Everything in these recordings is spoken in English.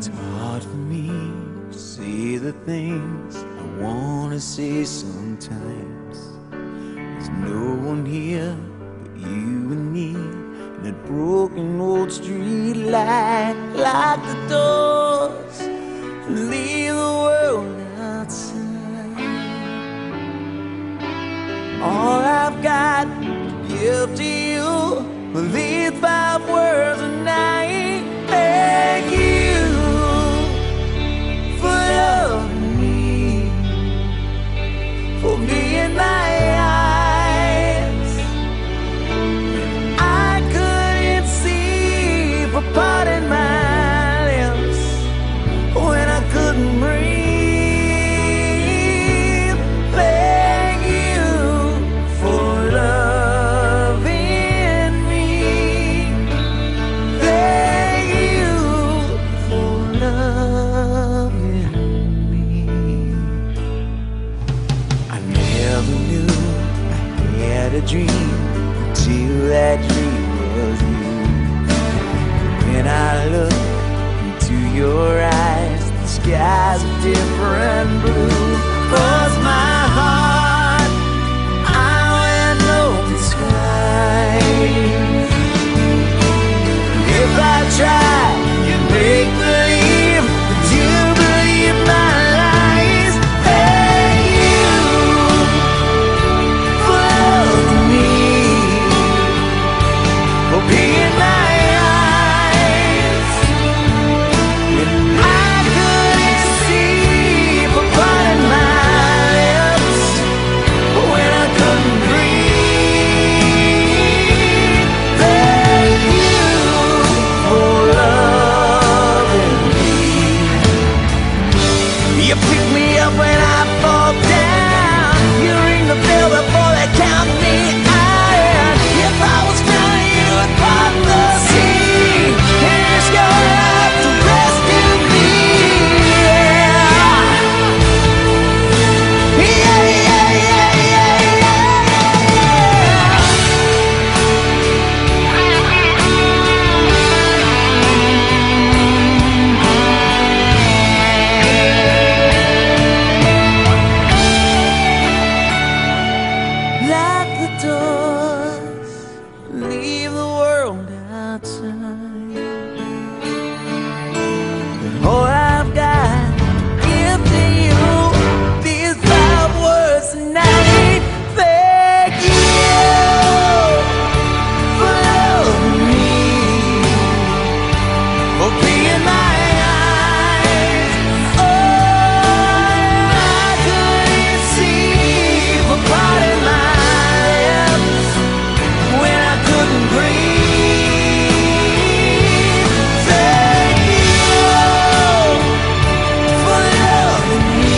It's hard for me to say the things I wanna say sometimes. There's no one here but you and me, and that broken old street light. Lock the doors and leave the world outside. All I've got to give to you are these 5 words a night. Thank you for loving me, for being my eyes. I couldn't see, for parting my lips when I couldn't breathe. Thank you for loving me. Thank you for loving me. I never knew I had a dream until that dream was you. When I look into your eyes, the sky's a different blue. Cross my heart, I went open skies. If I try, you make believe that you believe my lies. Thank you for loving me, for being my eyes. And I couldn't see, for parting my lips when I couldn't breathe. Thank you for loving me. You pick me up when I fall down. You ring the bell before they count me out. If I was drowning, you would part the sea and risk your life to rescue me. Yeah, yeah, yeah, yeah, lock the doors, leave the world outside. And all I've got to give to you, these 5 words tonight. Thank you for loving me, for being my eyes. Oh, I couldn't see, for parting my lips when I couldn't breathe. Thank you for loving me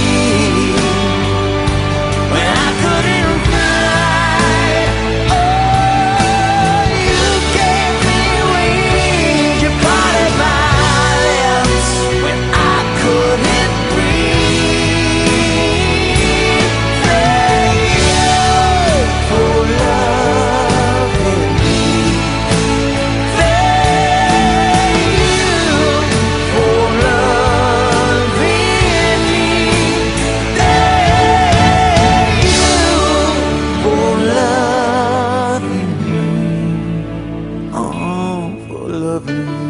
when I couldn't fly. Oh, you gave me wings, you parted my lips when I couldn't breathe. Thank you for loving me. Thank you for loving me. Thank you for loving me. Oh, for loving me.